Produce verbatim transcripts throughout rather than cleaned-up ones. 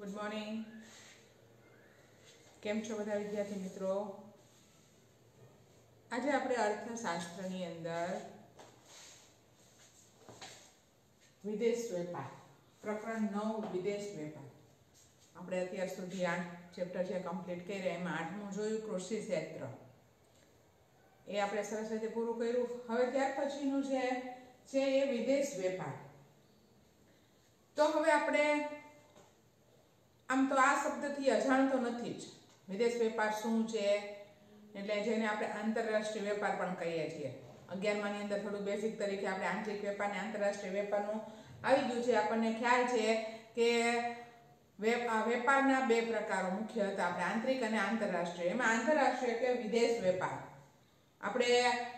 Good morning. કેમ છો બધા વિદ્યાર્થી મિત્રો? આજે આપણે અર્થશાસ્ત્રની અંદર વિદેશ વેપાર પ્રકરણ નવ વિદેશ વેપાર આપણે અત્યાર સુધી આઠ ચેપ્ટર છે કમ્પ્લીટ કર્યા. એમાં આઠમું જોયું કૃષિ ક્ષેત્ર, એ આપણે સરસ રીતે પૂરું કર્યું. હવે ત્યાર પછીનું છે છે એ વિદેશ વેપાર. તો હવે આપણે આમ તો આ શબ્દથી અજાણ તો નથી જ. વિદેશ વેપાર શું છે, એટલે જેને આપણે આંતરરાષ્ટ્રીય વેપાર પણ કહીએ છીએ. અગિયારમાની અંદર થોડું બેઝિક તરીકે આપણે આંતરિક વેપાર અને આંતરરાષ્ટ્રીય વેપારનું આવી ગયું છે. આપણને ખ્યાલ છે કે વેપારના બે પ્રકારો મુખ્ય હતા આપણે, આંતરિક અને આંતરરાષ્ટ્રીય. એમાં આંતરરાષ્ટ્રીય એટલે વિદેશ વેપાર. આપણે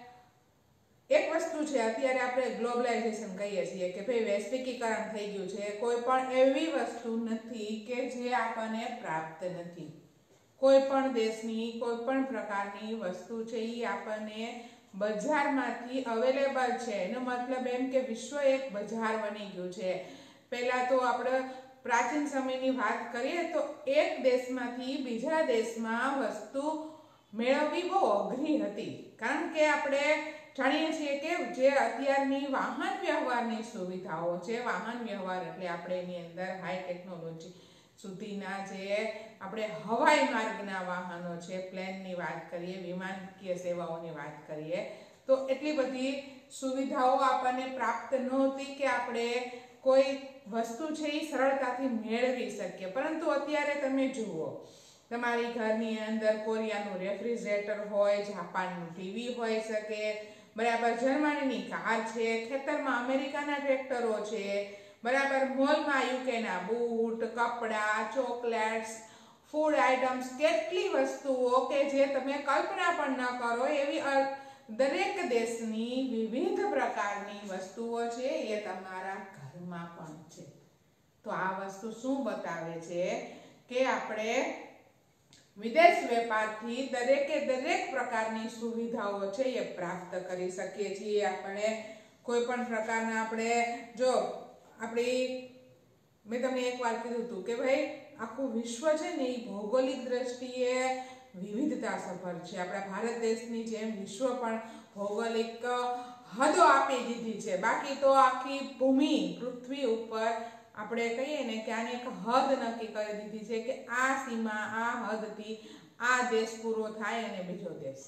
એક વસ્તુ છે, અત્યારે આપણે ગ્લોબલાઇઝેશન કહીએ છીએ કે ભાઈ વૈશ્વિકીકરણ થઈ ગયું છે. કોઈ પણ એવી વસ્તુ નથી કે જે આપણને પ્રાપ્ત નથી. કોઈ પણ દેશની કોઈ પણ પ્રકારની વસ્તુ છે એ આપણને બજારમાંથી અવેલેબલ છે. એનો મતલબ એમ કે વિશ્વ એક બજાર બની ગયું છે. પહેલા તો આપણે પ્રાચીન સમયની વાત કરીએ તો એક દેશમાંથી બીજા દેશમાં વસ્તુ મેળવવી બહુ અઘરી હતી. કારણ કે આપણે જાણીએ છીએ કે જે અત્યારની વાહન વ્યવહારની સુવિધાઓ છે, વાહન વ્યવહાર એટલે આપણે એની અંદર હાઈ ટેકનોલોજી સુધીના જે આપણે હવાઈ માર્ગના વાહનો છે, પ્લેનની વાત કરીએ, વિમાનકીય સેવાઓની વાત કરીએ, તો એટલી બધી સુવિધાઓ આપણને પ્રાપ્ત નહોતી કે આપણે કોઈ વસ્તુ છે એ સરળતાથી મેળવી શકીએ. પરંતુ અત્યારે તમે જુઓ, તમારી ઘરની અંદર કોરિયાનું રેફ્રિજરેટર હોય, જાપાનનું ટીવી હોઈ શકે, બરાબર, જર્મનીની કાર છે, ખેતરમાં અમેરિકાના ટ્રેક્ટરો છે, બરાબર, મોલમાં યુકેના બૂટ, કપડાં, ચોકલેટ્સ, ફૂડ આઇટમ્સ, કેટલી વસ્તુઓ કે જે તમે કલ્પના પણ ન કરો એવી દરેક દેશની વિવિધ પ્રકારની વસ્તુઓ છે એ તમારા ઘરમાં પણ છે. તો આ વસ્તુ શું બતાવે છે કે આપણે વિદેશ વેપારથી દરેકે દરેક પ્રકારની સુવિધાઓ છે એ પ્રાપ્ત કરી શકીએ છીએ. આપણે કોઈ પણ પ્રકારના આપણે જો આપણી મેં તમને એક વાર કીધું હતું કે ભાઈ આખું વિશ્વ છે ને એ ભૌગોલિક દ્રષ્ટિએ વિવિધતા સભર છે. આપણા ભારત દેશની જેમ વિશ્વ પણ ભૌગોલિક હદો આપી દીધી છે. બાકી તો આખી ભૂમિ પૃથ્વી ઉપર આપણે કહીએ ને કે આને એક હદ નક્કી કરી દીધી છે કે આ સીમા, આ હદથી આ દેશ પૂરો થાય અને બીજો દેશ.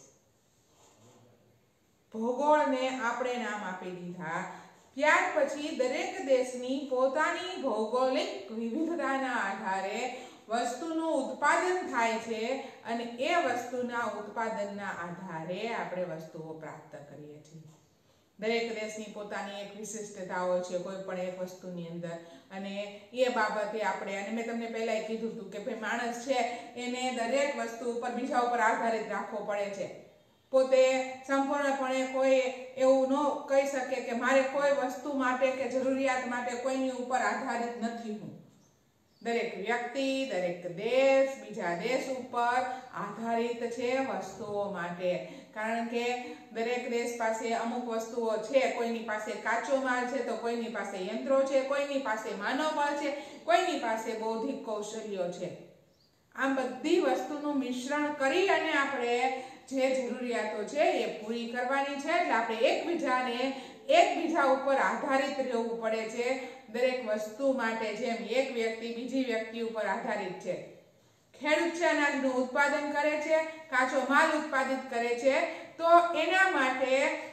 ભૂગોળને આપણે નામ આપી દીધા. ત્યાર પછી દરેક દેશની પોતાની ભૌગોલિક વિવિધતાના આધારે વસ્તુનું ઉત્પાદન થાય છે અને એ વસ્તુના ઉત્પાદનના આધારે આપણે વસ્તુઓ પ્રાપ્ત કરીએ છીએ. દરેક દેશની પોતાની એક વિશિષ્ટતાઓ છે કોઈ પણ એક વસ્તુની અંદર, અને એ બાબતે આપણે, અને મેં તમને પહેલાં કીધું હતું કે ભાઈ માણસ છે એને દરેક વસ્તુ ઉપર બીજા ઉપર આધારિત રાખવો પડે છે. પોતે સંપૂર્ણપણે કોઈ એવું ન કહી શકે કે મારે કોઈ વસ્તુ માટે કે જરૂરિયાત માટે કોઈની ઉપર આધારિત નથી હું. દરેક વ્યક્તિ, દરેક દેશ બીજા દેશ ઉપર આધારિત છે વસ્તુઓ માટે. કારણ કે દરેક દેશ પાસે અમુક વસ્તુઓ છે. કોઈની પાસે કાચો માલ છે તો કોઈની પાસે યંત્રો છે, કોઈની પાસે માનવબળ છે, કોઈની પાસે બૌદ્ધિક કૌશલ્યો છે. આમ બધી વસ્તુનું મિશ્રણ કરી અને આપણે જે જરૂરિયાતો છે એ પૂરી કરવાની છે. એટલે આપણે એકબીજાને એકબીજા ઉપર આધારિત રહેવું પડે છે દરેક વસ્તુ માટે. જેમ એક વ્યક્તિ બીજી વ્યક્તિ ઉપર આધારિત છે. ખેડૂત છે અનાજનું ઉત્પાદન કરે છે, કાચો માલ ઉત્પાદિત કરે છે, તો એના માટે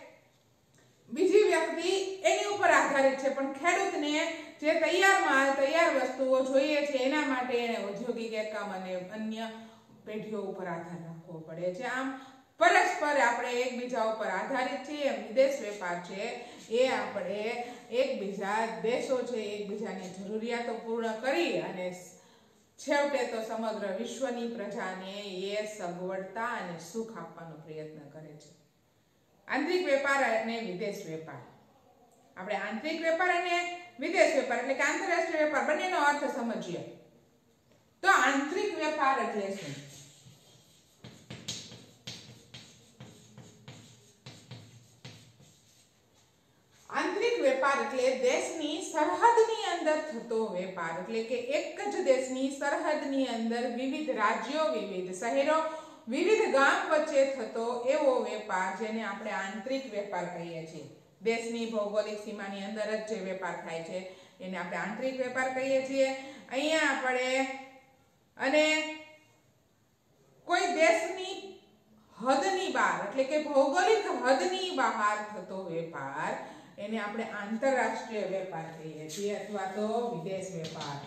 બીજી વ્યક્તિ એની ઉપર આધારિત છે. પણ ખેડૂતને જે તૈયાર માલ, તૈયાર વસ્તુઓ જોઈએ છે એના માટે એને ઔદ્યોગિક એકમ અને અન્ય પેઢીઓ ઉપર આધાર રાખવો પડે છે. આમ પરસ્પર આપણે એકબીજા ઉપર આધારિત છીએ. વિદેશ વેપાર છે એ આપણે એકબીજા દેશો છે એકબીજાની જરૂરિયાતો પૂર્ણ કરી અને છેવટે તો સમગ્ર વિશ્વની પ્રજાને એ સગવડતા અને સુખ આપવાનો પ્રયત્ન કરે છે. આંતરિક વેપાર અને વિદેશ વેપાર. આપણે આંતરિક વેપાર અને વિદેશ વેપાર એટલે કે આંતરરાષ્ટ્રીય વેપાર બંનેનો અર્થ સમજીએ. તો આંતરિક વેપાર એટલે શું? આંતરિક વેપાર વેપાર એટલે દેશની સરહદની અંદર થતો વેપાર, એટલે કે એક જ દેશની સરહદની અંદર વિવિધ રાજ્યો, વિવિધ શહેરો, વિવિધ ગામ વચ્ચે થતો એવો વેપાર જેને આપણે આંતરિક વેપાર કહીએ છીએ. દેશની ભૌગોલિક સીમાની અંદર જ જે વેપાર થાય છે એને આપણે આંતરિક વેપાર કહીએ છીએ. અહીંયા આપણે અને કોઈ દેશની હદની બહાર એટલે કે ભૌગોલિક હદની બહાર થતો વેપાર એને આપણે આંતરરાષ્ટ્રીય વેપાર કહીએ છીએ અથવા તો વિદેશ વેપાર.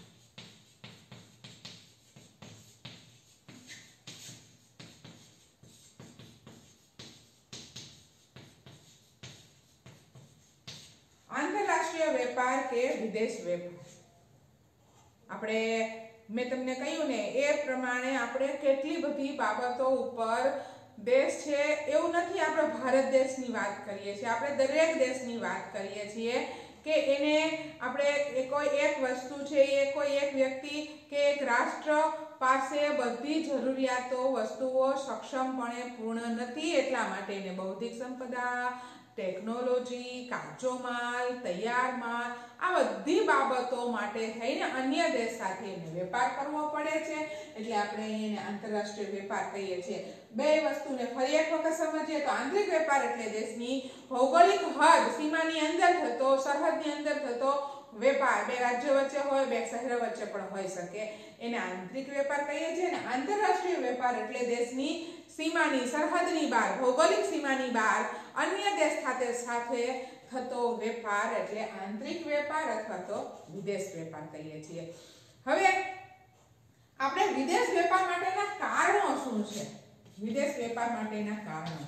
આંતરરાષ્ટ્રીય વેપાર કે વિદેશ વેપાર આપણે મેં તમને કહ્યું ને એ પ્રમાણે આપણે કેટલી બધી બાબતો ઉપર દેશ છે એવું નથી આપણે ભારત દેશની વાત કરીએ છીએ, આપણે દરેક દેશની વાત કરીએ છીએ કે એને આપણે કોઈ એક વસ્તુ છે એ કોઈ એક વ્યક્તિ કે એક રાષ્ટ્ર પાસે બધી જરૂરિયાતો વસ્તુઓ સક્ષમપણે પૂર્ણ નથી એટલા માટે એને બૌદ્ધિક સંપદા, ટેકનોલોજી, કાચો માલ, તૈયાર માલ આ બધી બાબતો માટે થઈને અન્ય દેશ સાથે એને વેપાર કરવો પડે છે એટલે આપણે એને આંતરરાષ્ટ્રીય વેપાર કહીએ છીએ. બે વસ્તુને ફરી એક વખત સમજીએ તો આંતરિક વેપાર એટલે દેશની ભૌગોલિક હદ સીમાની અંદર થતો, સરહદની અંદર થતો વેપાર, બે રાજ્યો વચ્ચે હોય, બે શહેરો વચ્ચે પણ હોઈ શકે, એને આંતરિક વેપાર કહીએ છીએ. અને આંતરરાષ્ટ્રીય વેપાર એટલે દેશની સીમાની સરહદની બહાર, ભૌગોલિક સીમાની બહાર અન્ય દેશ સાથે સાથે થતો વેપાર એટલે આંતરિક વેપાર અથવા તો વિદેશ વેપાર કહીએ છીએ. હવે આપણે વિદેશ વેપાર માટેના કારણો શું છે? વિદેશ વેપાર માટેના કારણો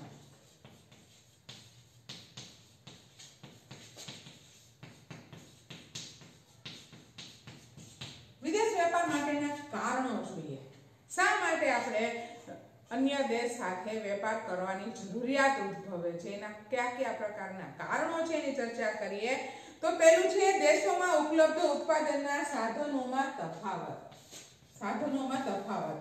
વિદેશ વેપાર માટેના કારણો જોઈએ. શા માટે આપણે અન્ય દેશ સાથે વેપાર કરવાની જરૂરિયાત ઉદ્ભવે છે, એના કયા કયા પ્રકારના કારણો છે એની ચર્ચા કરીએ. તો પહેલું છે દેશોમાં ઉપલબ્ધ ઉત્પાદનના સાધનોમાં તફાવત. સાધનોમાં તફાવત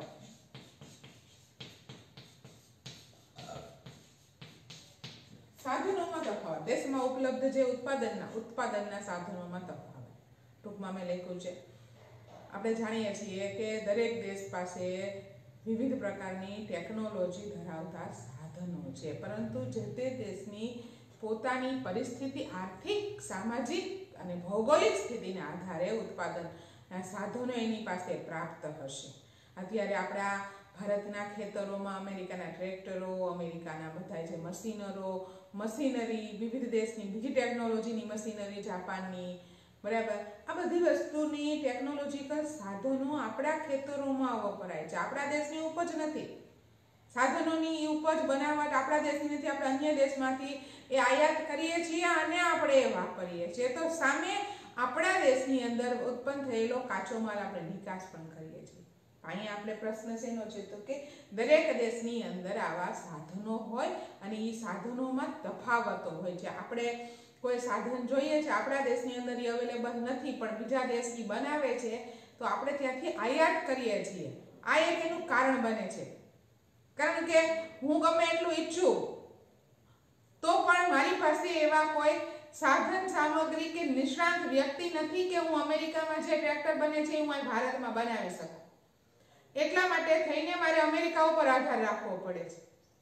સાધનોમાં તફાવત દેશમાં ઉપલબ્ધ જે ઉત્પાદનના ઉત્પાદનના સાધનોમાં તફાવત. ટૂંકમાં મેં લખ્યું છે આપણે જાણીએ છીએ કે દરેક દેશ પાસે વિવિધ પ્રકારની ટેકનોલોજી ધરાવતા સાધનો છે, પરંતુ જે તે દેશની પોતાની પરિસ્થિતિ, આર્થિક, સામાજિક અને ભૌગોલિક સ્થિતિના આધારે ઉત્પાદનના સાધનો એની પાસે પ્રાપ્ત હશે. અત્યારે આપણા ભારતના ખેતરોમાં અમેરિકાના ટ્રેક્ટરો, અમેરિકાના બધા જે મશીનરો, મશીનરી, વિવિધ દેશની બીજી ટેકનોલોજીની મશીનરી, જાપાનની, બરાબર, આ બધી વસ્તુની ટેકનોલોજીકલ સાધનો આપણા ખેતરોમાં વપરાય છે. આપણા દેશની ઉપજ નથી, સાધનોની ઉપજ બનાવટ આપણા દેશની નથી, આપણે અન્ય દેશમાંથી એ આયાત કરીએ છીએ અને આપણે એ વાપરીએ છીએ. તો સામે આપણા દેશની અંદર ઉત્પન્ન થયેલો કાચો માલ આપણે નિકાસ પણ કરીએ છીએ. અહીંયા આપણે પ્રશ્ન શેનો છે તો કે દરેક દેશની અંદર આવા સાધનો હોય અને એ સાધનોમાં તફાવતો હોય છે. આપણે કોઈ સાધન જોઈએ છે આપણા દેશની અંદર એ અવેલેબલ નથી પણ બીજા દેશની બનાવે છે તો આપણે ત્યાંથી આયાત કરીએ છીએ. આ એક એનું કારણ બને છે. કારણ કે હું ગમે એટલું ઈચ્છું તો પણ મારી પાસે એવા કોઈ સાધન સામગ્રી કે નિષ્ણાંત વ્યક્તિ નથી કે હું અમેરિકામાં જે ટ્રેક્ટર બને છે હું અહીં ભારતમાં બનાવી શકું. એટલા માટે થઈને મારે અમેરિકા ઉપર આધાર રાખવો પડે છે.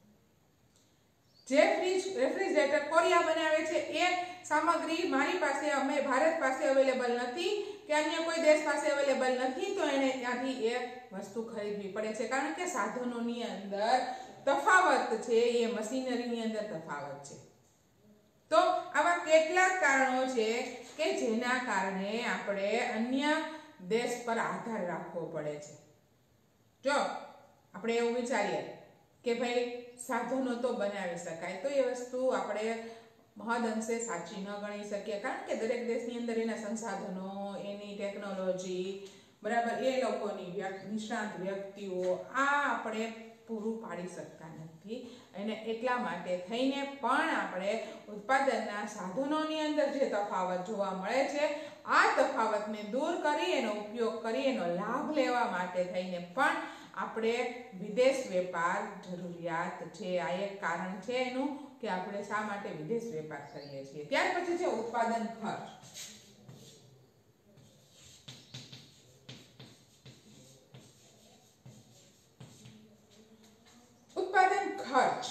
જે ફ્રીજ રેફ્રિજરેટર કોરિયા બનાવે છે એ સામગ્રી મારી પાસે અમે ભારત પાસે અવેલેબલ નથી કે અન્ય કોઈ દેશ પાસે અવેલેબલ નથી તો એને ત્યાંથી એ વસ્તુ ખરીદવી પડે છે. કારણ કે સાધનોની અંદર તફાવત છે, એ મશીનરીની અંદર તફાવત છે. તો આવા કેટલાક કારણો છે કે જેના કારણે આપણે અન્ય દેશ પર આધાર રાખવો પડે છે. જો આપણે એવું વિચારીએ કે ભાઈ સાધનો તો બનાવી શકાય તો એ વસ્તુ આપણે મહદ અંશે સાચી ન ગણી શકીએ. કારણ કે દરેક દેશની અંદર એના સંસાધનો, એની ટેકનોલોજી, બરાબર, એ લોકોની નિષ્ણાંત વ્યક્તિઓ આ આપણે પૂરું પાડી શકતા નથી. અને એટલા માટે થઈને પણ આપણે ઉત્પાદનના સાધનોની અંદર જે તફાવત જોવા મળે છે આ તફાવતને દૂર કરી એનો ઉપયોગ કરી એનો લાભ લેવા માટે થઈને પણ આપણે વિદેશ વેપાર જરૂરિયાત છે. આ એક કારણ છે એનું કે કે આપણે શા માટે વિદેશ વેપાર કરીએ છીએ. ત્યાર પછી છે ઉત્પાદન ખર્ચ. ઉત્પાદન ખર્ચ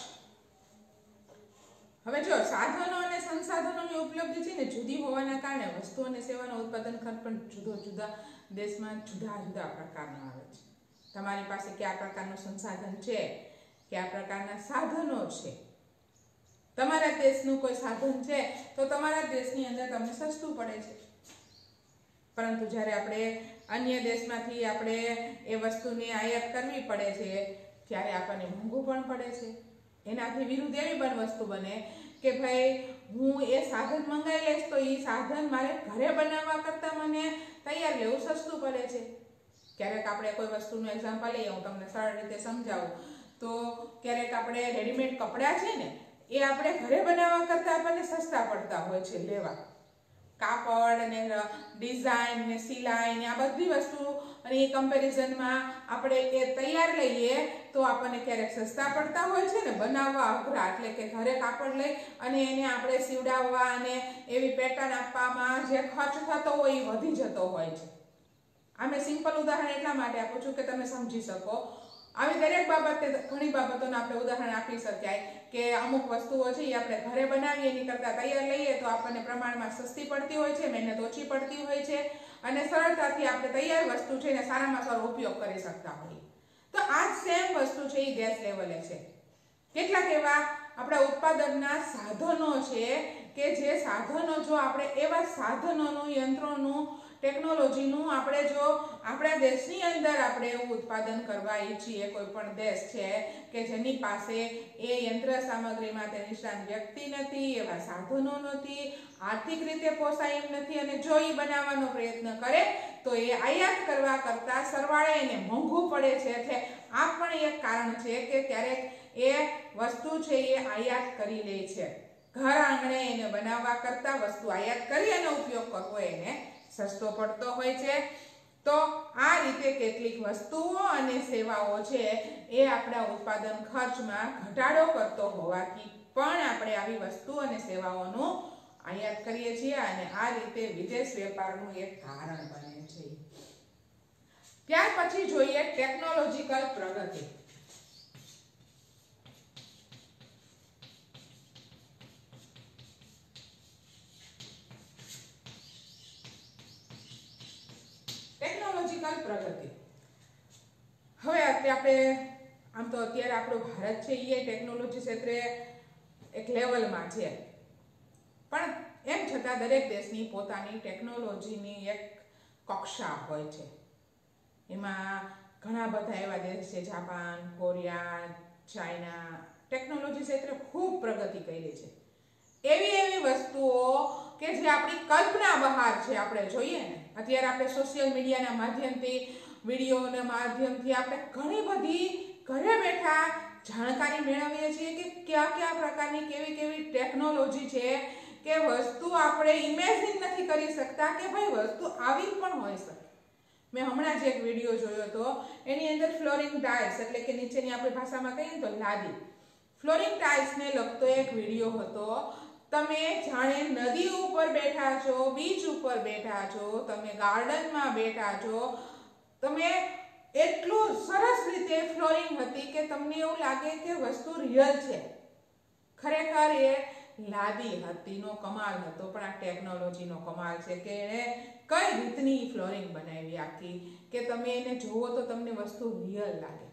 હવે જો સાધનો અને સંસાધનોની ઉપલબ્ધિ છે ને જુદી હોવાના કારણે વસ્તુ અને સેવાનો ઉત્પાદન ખર્ચ પણ જુદો જુદા દેશમાં જુદા જુદા પ્રકારનો આવે છે. તમારી પાસે કયા પ્રકારનું સંસાધન છે, કયા પ્રકારના સાધનો છે. તમારા દેશનું કોઈ સાધન છે તો તમારા દેશની અંદર તમને સસ્તું પડે છે, પરંતુ જ્યારે આપણે અન્ય દેશમાંથી આપણે એ વસ્તુની આયાત કરવી પડે છે ત્યારે આપણને મોંઘું પણ પડે છે. એનાથી વિરુદ્ધ એવી પણ વસ્તુ બને કે ભાઈ હું એ સાધન મંગાવી લઈશ તો એ સાધન મારે ઘરે બનાવવા કરતાં મને તૈયાર લેવું સસ્તું પડે છે. ક્યારેક આપણે કોઈ વસ્તુનું એક્ઝામ્પલ લઈએ, હું તમને સરળ રીતે સમજાવું તો ક્યારેક આપણે રેડીમેડ કપડાં છે ને એ આપણે ઘરે બનાવવા કરતાં આપણને સસ્તા પડતા હોય છે લેવા. કાપડ ને ડિઝાઇન ને સિલાઈ ને આ બધી વસ્તુ અને એ કમ્પેરિઝનમાં આપણે એ તૈયાર લઈએ તો આપણને ક્યારેક સસ્તા પડતા હોય છે ને બનાવવા અઘરા. એટલે કે ઘરે કાપડ લઈ અને એને આપણે સીવડાવવા અને એવી પેટર્ન આપવામાં જે ખર્ચ થતો હોય એ વધી જતો હોય છે. આ મેં સિમ્પલ ઉદાહરણ એટલા માટે આપું છું કે તમે સમજી શકો. આવી દરેક બાબતે ઘણી બાબતોનું આપણે ઉદાહરણ આપી શકાય કે અમુક વસ્તુઓ છે એ આપણે ઘરે બનાવીએ એની કરતાં તૈયાર લઈએ તો આપણને પ્રમાણમાં સસ્તી પડતી હોય છે, મહેનત ઓછી પડતી હોય છે અને સરળતાથી આપણે તૈયાર વસ્તુ છે એને સારામાં સારો ઉપયોગ કરી શકતા હોઈએ. તો આ સેમ વસ્તુ છે એ દેશ લેવલે છે. કેટલાક એવા આપણા ઉત્પાદનના સાધનો છે કે જે સાધનો જો આપણે એવા સાધનોનું, યંત્રોનું, ટેકનોલોજીનું આપણે જો આપણા દેશની અંદર આપણે એવું ઉત્પાદન કરવા ઈચ્છીએ, કોઈ પણ દેશ છે કે જેની પાસે એ યંત્ર સામગ્રીમાં તે નિષ્ણાત વ્યક્તિ નથી, એવા સાધનો નથી, આર્થિક રીતે પોસાય એમ નથી અને જો એ બનાવવાનો પ્રયત્ન કરે તો એ આયાત કરવા કરતાં સરવાળે એને મોંઘું પડે છે. એટલે આ પણ એક કારણ છે કે ક્યારેક એ વસ્તુ છે એ આયાત કરી લે છે. ઘર આંગણે એને બનાવવા કરતાં વસ્તુ આયાત કરી અને ઉપયોગ કરવો એને સસ્તો પડતો હોય છે. તો આ રીતે કેટલીક વસ્તુઓ અને સેવાઓ છે એ આપણા ઉત્પાદન ખર્ચમાં ઘટાડો કરતો હોવાથી પણ આપણે આવી વસ્તુ અને સેવાઓનું આયાત કરીએ છીએ અને આ રીતે વિદેશ વેપારનું એક કારણ બને છે. ત્યાર પછી જોઈએ ટેકનોલોજીકલ પ્રગતિ. ટેકનોલોજીકલ પ્રગતિ હવે આપણે આમ તો અત્યારે આપણો ભારત છે એ ટેકનોલોજી ક્ષેત્રે એક લેવલમાં છે, પણ એમ છતાં દરેક દેશની પોતાની ટેકનોલોજીની એક કક્ષા હોય છે. એમાં ઘણા બધા એવા દેશ છે, જાપાન, કોરિયા, ચાઇના, ટેકનોલોજી ક્ષેત્રે ખૂબ પ્રગતિ કરી છે. એવી એવી વસ્તુઓ કે જે આપણી કલ્પના બહાર છે. આપણે જોઈએ ને અત્યારે આપણે સોશિયલ મીડિયાના માધ્યમથી, વિડીયોના માધ્યમથી આપણે ઘણી બધી ઘરે બેઠા જાણકારી મેળવીએ છીએ કે કયા કયા પ્રકારની કેવી કેવી ટેકનોલોજી છે કે વસ્તુ આપણે ઇમેજિન નથી કરી શકતા કે ભાઈ વસ્તુ આવી પણ હોઈ શકે. મેં હમણાં જ એક વિડીયો જોયો હતો, એની અંદર ફ્લોરિંગ ટાઇલ્સ એટલે કે નીચેની આપણી ભાષામાં કહીએ તો લાદી, ફ્લોરિંગ ટાઇલ્સને લગતો એક વિડીયો હતો. તમે જાણે નદી ઉપર બેઠા છો, બીચ ઉપર બેઠા છો, તમે ગાર્ડનમાં બેઠા છો, તમે એટલું સરસ રીતે ફ્લોરિંગ હતી કે તમને એવું લાગે કે વસ્તુ રિયલ છે. ખરેખર એ લાદી હતી નો કમાલ હતો, પણ આ ટેકનોલોજીનો કમાલ છે કે એણે કઈ રીતની ફ્લોરિંગ બનાવી આખી કે તમે એને જુઓ તો તમને વસ્તુ રિયલ લાગે.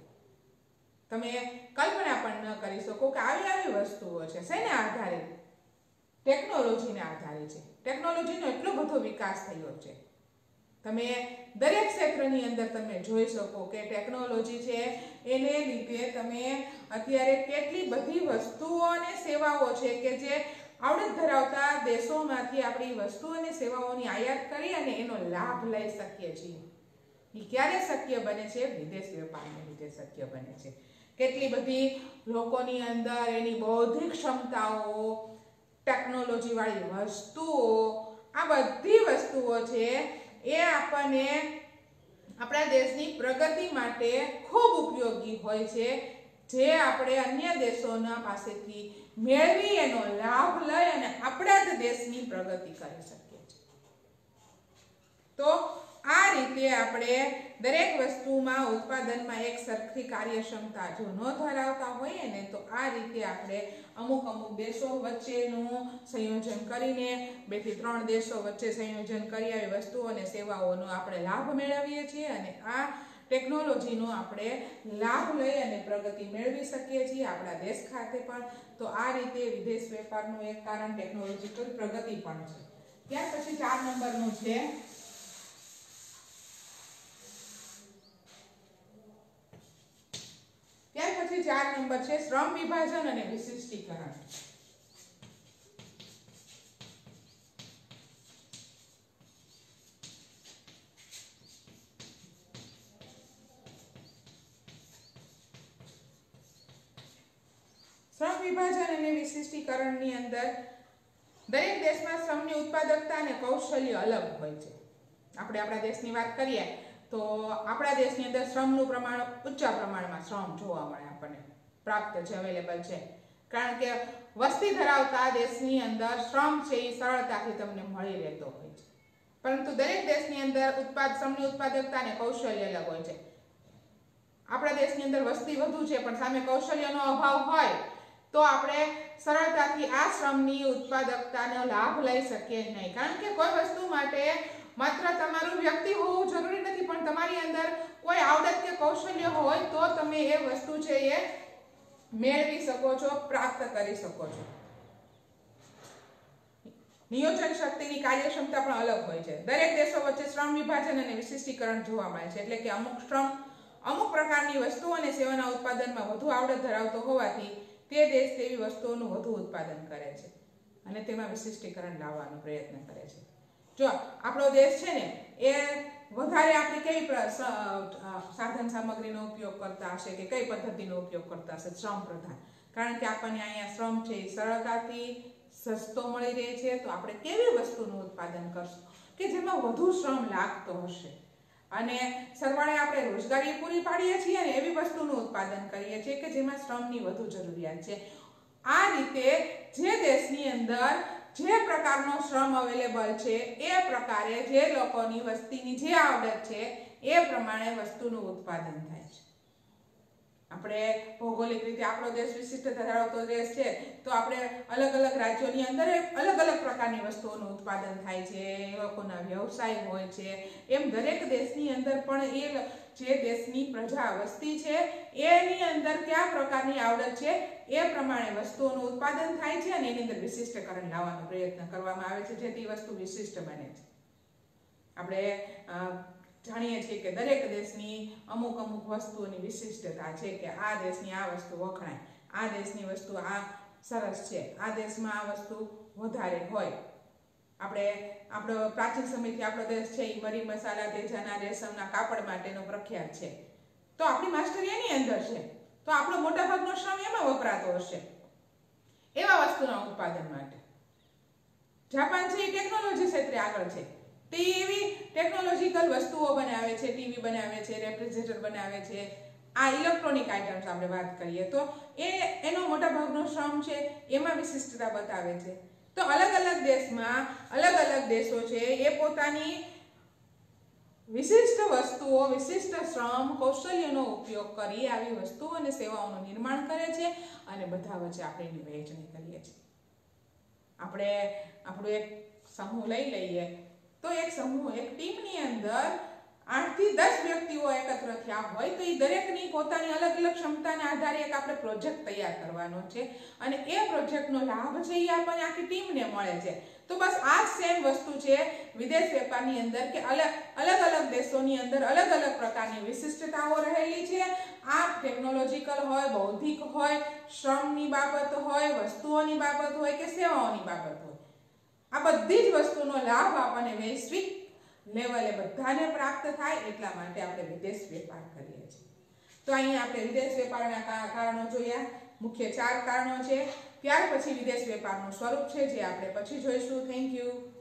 તમે કલ્પના પણ ન કરી શકો કે આવી આવી વસ્તુઓ છે. શેને આધારિત? ટેકનોલોજીને આધારે છે. ટેકનોલોજીનો એટલો બધો વિકાસ થયો છે. તમે દરેક ક્ષેત્રની અંદર તમે જોઈ શકો કે ટેકનોલોજી છે એને લીધે તમે અત્યારે કેટલી બધી વસ્તુઓ અને સેવાઓ છે કે જે આવડત ધરાવતા દેશોમાંથી આપણી વસ્તુ અને સેવાઓની આયાત કરી અને એનો લાભ લઈ શકીએ છીએ. એ ક્યારે શક્ય બને છે? વિદેશ વેપારને લીધે શક્ય બને છે. કેટલી બધી લોકોની અંદર એની બૌદ્ધિક ક્ષમતાઓ, ટેકનોલોજી વાળી વસ્તુઓ, આ બધી વસ્તુઓ છે એ આપણને આપણા દેશની પ્રગતિ માટે ખૂબ ઉપયોગી હોય છે, જે આપણે અન્ય દેશોના પાસેથી મેળવી એનો લાભ લઈ અને આપણા જ દેશની પ્રગતિ કરી શકીએ છીએ. તો આ રીતે આપણે દરેક વસ્તુમાં ઉત્પાદનમાં એક સરખી કાર્યક્ષમતા જો ન ધરાવતા હોઈએ ને તો આ રીતે આપણે અમુક અમુક દેશો વચ્ચેનું સંયોજન કરીને બે થી ત્રણ દેશો વચ્ચે સંયોજન કરી આવી વસ્તુઓ અને સેવાઓનો આપણે લાભ મેળવીએ છીએ અને આ ટેકનોલોજીનો આપણે લાભ લઈ અને પ્રગતિ મેળવી શકીએ છીએ આપણા દેશ ખાતે પણ. તો આ રીતે વિદેશ વેપારનું એક કારણ ટેકનોલોજીકલ પ્રગતિ પણ છે. ત્યાર પછી ચાર નંબરનું છે ત્યાર પછી ચાર નંબર છે શ્રમ વિભાજન અને વિશિષ્ટીકરણ. શ્રમ વિભાજન અને વિશિષ્ટીકરણની અંદર દરેક દેશમાં શ્રમની ઉત્પાદકતા અને કૌશલ્ય અલગ હોય છે. આપણે આપણા દેશની વાત કરીએ તો આપણા દેશની અંદર શ્રમનું પ્રમાણ ઊંચા પ્રમાણમાં શ્રમ જોવા મળે આપણને પ્રાપ્ત છે, અવેલેબલ છે. કારણ કે વસ્તી ધરાવતા દેશની અંદર શ્રમ છે એ સરળતાથી તમને મળી રહેતો હોય છે. પરંતુ દરેક દેશની અંદર ઉત્પાદ શ્રમની ઉત્પાદકતા અને કૌશલ્ય અલગ હોય છે. આપણા દેશની અંદર વસ્તી વધુ છે પણ સામે કૌશલ્યનો અભાવ હોય તો આપણે સરળતાથી આ શ્રમની ઉત્પાદકતાનો લાભ લઈ શકીએ નહીં. કારણ કે કોઈ વસ્તુ માટે માત્ર તમારું વ્યક્તિ હોવું જરૂરી નથી પણ તમારી અંદર કોઈ આવડત કે કૌશલ્ય હોય તો તમે એ વસ્તુ છે એ મેળવી શકો છો, પ્રાપ્ત કરી શકો છો. નિયોજન શક્તિની કાર્યક્ષમતા પણ અલગ હોય છે. દરેક દેશો વચ્ચે શ્રમ વિભાજન અને વિશિષ્ટીકરણ જોવા મળે છે. એટલે કે અમુક શ્રમ અમુક પ્રકારની વસ્તુઓ અને સેવાના ઉત્પાદનમાં વધુ આવડત ધરાવતો હોવાથી તે દેશ તેવી વસ્તુઓનું વધુ ઉત્પાદન કરે છે અને તેમાં વિશિષ્ટીકરણ લાવવાનો પ્રયત્ન કરે છે. જો આપણો દેશ છે ને એ વધારે આપણે કઈ સાધન સામગ્રીનો ઉપયોગ કરતા હશે કે કઈ પદ્ધતિનો ઉપયોગ કરતા હશે? શ્રમ પ્રધાન. કારણ કે આપણને અહીંયા શ્રમ છે એ સરળતાથી સસ્તો મળી રહે છે. તો આપણે કેવી વસ્તુનું ઉત્પાદન કરશું કે જેમાં વધુ શ્રમ લાગતો હશે અને સરવાળે આપણે રોજગારી પૂરી પાડીએ છીએ અને એવી વસ્તુનું ઉત્પાદન કરીએ છીએ કે જેમાં શ્રમની વધુ જરૂરિયાત છે. આ રીતે જે દેશની અંદર જે પ્રકારનો શ્રમ અવેલેબલ છે એ પ્રકારે જે લોકોની વસ્તીની જે આવડત છે એ પ્રમાણે વસ્તુનું ઉત્પાદન થાય છે. આપણે ભૌગોલિક રીતે આપણો દેશ વિશિષ્ટતા ધરાવતો દેશ છે તો આપણે અલગ અલગ રાજ્યોની અંદર અલગ અલગ પ્રકારની વસ્તુઓનું ઉત્પાદન થાય છે, એ લોકોના વ્યવસાય હોય છે. એમ દરેક દેશની અંદર પણ એ જે દેશની પ્રજા વસ્તી છે એની અંદર કયા પ્રકારની આવડત છે એ પ્રમાણે વસ્તુઓનું ઉત્પાદન થાય છે અને એની અંદર વિશિષ્ટીકરણ લાવવાનો પ્રયત્ન કરવામાં આવે છે જેથી વસ્તુ વિશિષ્ટ બને છે. આપણે જાણીએ છીએ કે દરેક દેશની અમુક અમુક વસ્તુઓની વિશિષ્ટતા છે કે આ દેશની આ વસ્તુ વખણાય, આ દેશની વસ્તુ આ સરસ છે, આ દેશમાં આ વસ્તુ વધારે હોય. આપણે આપણો પ્રાચીન સમયથી આપણો દેશ છે એ મરી મસાલા તેજાના રેશમના કાપડ માટેનો પ્રખ્યાત છે. તો આપણી માસ્ટરી એની અંદર છે તો આપણો મોટાભાગનો શ્રમ એમાં વપરાતો હશે એવા વસ્તુના ઉત્પાદન માટે. જાપાન છે એ ટેકનોલોજી ક્ષેત્રે આગળ છે. તે એવી ટેકનોલોજીકલ વસ્તુઓ બનાવે છે, ટીવી બનાવે છે, રેફ્રિજરેટર બનાવે છે. આ ઇલેક્ટ્રોનિક આઇટમ્સ આપણે વાત કરીએ તો એ એનો મોટા ભાગનો શ્રમ છે એમાં વિશિષ્ટતા બતાવે છે. તો અલગ અલગ દેશમાં અલગ અલગ દેશો છે એ પોતાની વિશિષ્ટ વસ્તુઓ, વિશિષ્ટ શ્રમ કૌશલ્યનો ઉપયોગ કરી આવી વસ્તુઓ અને સેવાઓનું નિર્માણ કરે છે અને બધા વચ્ચે આપણે એની વહેંચણી કરીએ છીએ. આપણે આપણું એક સમૂહ લઈ લઈએ તો એક સમૂહ એક ટીમની અંદર આઠ થી દસ વ્યક્તિઓ એકત્ર થયા હોય તો એ દરેકની પોતાની અલગ અલગ ક્ષમતાના આધારે એક આપણે પ્રોજેક્ટ તૈયાર કરવાનો છે અને એ પ્રોજેક્ટનો લાભ છે એ આપણને આખી ટીમને મળે છે. તો બસ આ સેમ વસ્તુ છે વિદેશ વેપારની અંદર કે અલગ અલગ અલગ દેશોની અંદર અલગ અલગ પ્રકારની વિશિષ્ટતાઓ રહેલી છે. આ ટેકનોલોજીકલ હોય, બૌદ્ધિક હોય, શ્રમની બાબત હોય, વસ્તુઓની બાબત હોય કે સેવાઓની બાબત હોય, આ બધી જ વસ્તુનો લાભ આપણને વૈશ્વિક લેવલે બધાને પ્રાપ્ત થાય એટલા માટે આપણે વિદેશ વેપાર કરીએ છીએ. તો અહીંયા આપણે વિદેશ વેપારના કારણો જોયા, મુખ્ય ચાર કારણો છે. ત્યાર પછી વિદેશ વેપારનું સ્વરૂપ છે જે આપણે પછી જોઈશું. Thank you.